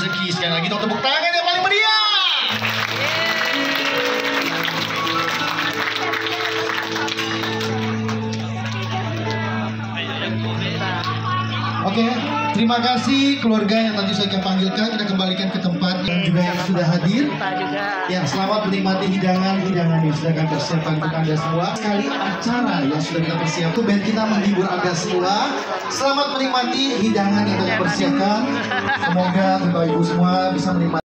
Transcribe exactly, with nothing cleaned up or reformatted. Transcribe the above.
rezeki. Sekali lagi tepuk tangan yang paling meriah. Oke, okay, terima kasih keluarga yang tadi saya panggilkan. Kita kembalikan ke tempat dan juga yang sudah hadir. Ya, selamat menikmati hidangan-hidangan yang sudah kami persiapkan untuk Anda semua. Sekali acara yang sudah kita persiapkan, band kita menghibur Anda semua. Selamat menikmati hidangan yang kita persiapkan. Semoga Bapak Ibu semua bisa menikmati.